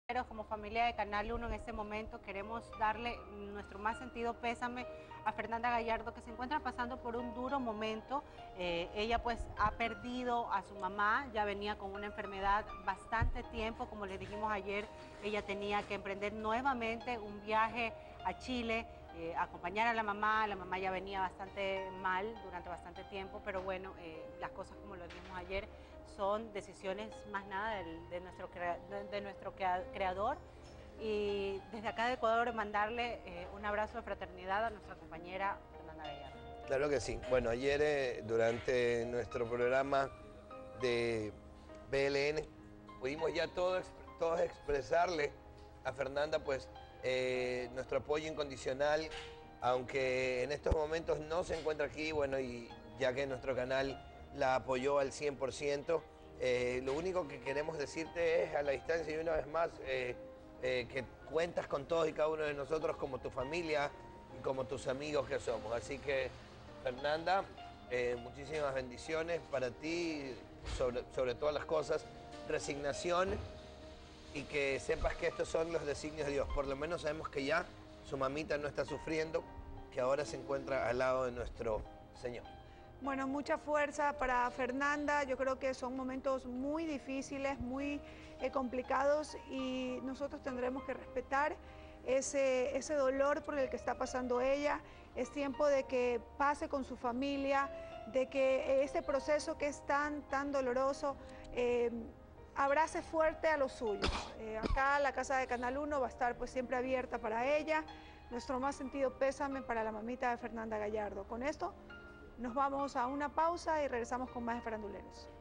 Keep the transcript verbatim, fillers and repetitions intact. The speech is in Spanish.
Como familia de Canal uno en este momento queremos darle nuestro más sentido pésame a Fernanda Gallardo, que se encuentra pasando por un duro momento. Eh, ella pues ha perdido a su mamá, ya venía con una enfermedad bastante tiempo, como les dijimos ayer, ella tenía que emprender nuevamente un viaje a Chile, eh, acompañar a la mamá. La mamá ya venía bastante mal durante bastante tiempo, pero bueno, eh, las cosas, como lo dijimos ayer, son decisiones más nada del, de, nuestro crea, de, de nuestro creador. Y desde acá de Ecuador mandarle eh, un abrazo de fraternidad a nuestra compañera Fernanda Gallardo. Claro que sí. Bueno, ayer eh, durante nuestro programa de B L N pudimos ya todos, todos expresarle a Fernanda pues eh, nuestro apoyo incondicional, aunque en estos momentos no se encuentra aquí, bueno, y ya que nuestro canal la apoyó al cien por ciento, eh, lo único que queremos decirte es a la distancia y una vez más eh, eh, que cuentas con todos y cada uno de nosotros como tu familia y como tus amigos que somos. Así que, Fernanda, eh, muchísimas bendiciones para ti, sobre, sobre todas las cosas, resignación, y que sepas que estos son los designios de Dios. Por lo menos sabemos que ya su mamita no está sufriendo, que ahora se encuentra al lado de nuestro Señor. Bueno, mucha fuerza para Fernanda. Yo creo que son momentos muy difíciles, muy eh, complicados, y nosotros tendremos que respetar ese, ese dolor por el que está pasando ella. Es tiempo de que pase con su familia, de que ese proceso que es tan, tan doloroso, eh, abrace fuerte a los suyos. Eh, acá la casa de Canal uno va a estar pues siempre abierta para ella. Nuestro más sentido pésame para la mamita de Fernanda Gallardo. Con esto nos vamos a una pausa y regresamos con más de Faranduleros.